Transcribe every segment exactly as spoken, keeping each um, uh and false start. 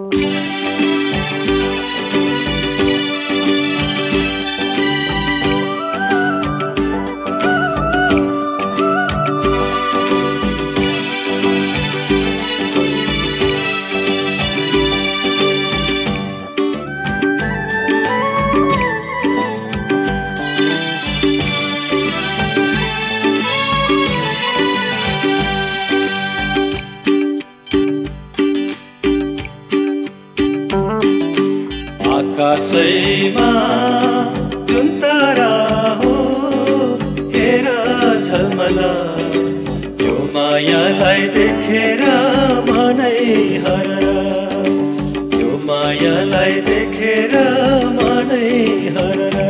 आकाशैमा जुन तारा हो हेर झलमला यो मायालाई देखेर मनै हररा यो मायालाई देखेर मनै हररा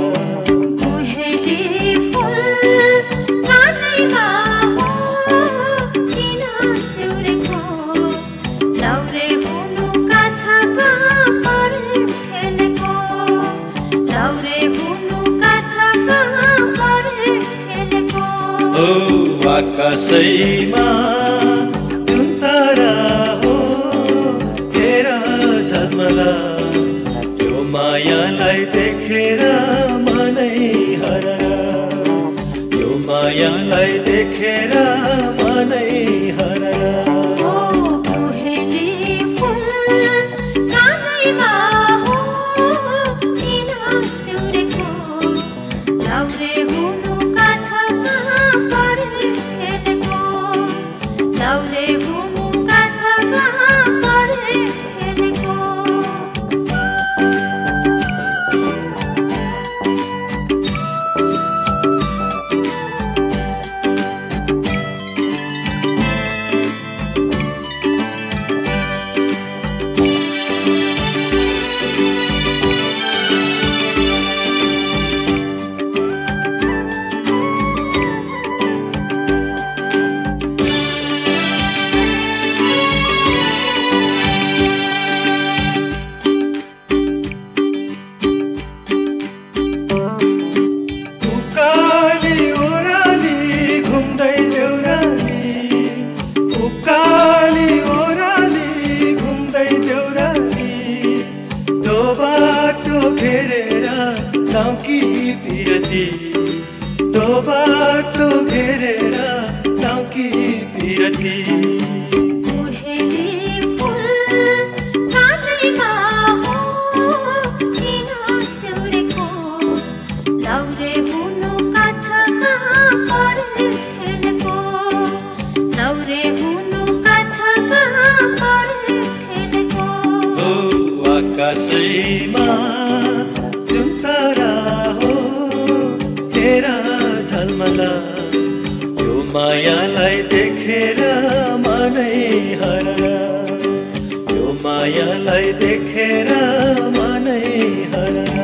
आकाशैमा जुन तारा हो हेर झलमला यो मायालाई देखेर मनै हररा यो मायालाई देखेर मनै हररा टाउकी पिरती दो बाटो घेरेर टाउकी पिरती आकाशैमा जुन तारा हो हेर झलमला यो मायालाई देखेर मनै हररा यो मायालाई देखेर मनै हररा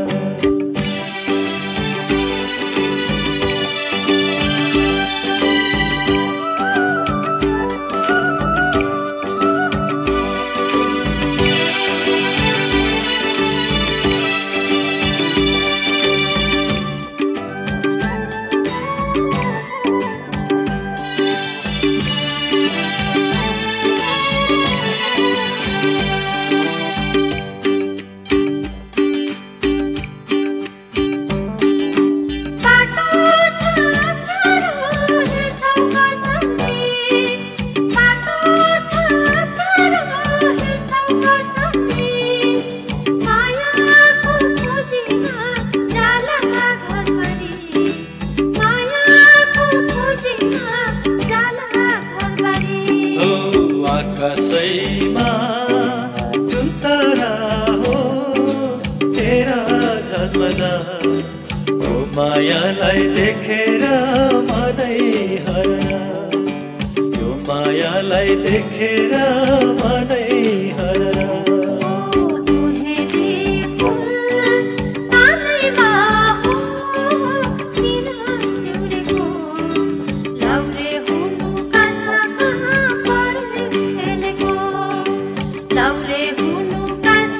आकाशैमा जुन तारा हो हेर झलमला यो मायालाई देखेर मनै हररा यो मायालाई देखेर मनै हररा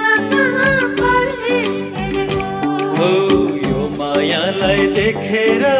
यो मायालाई देखेर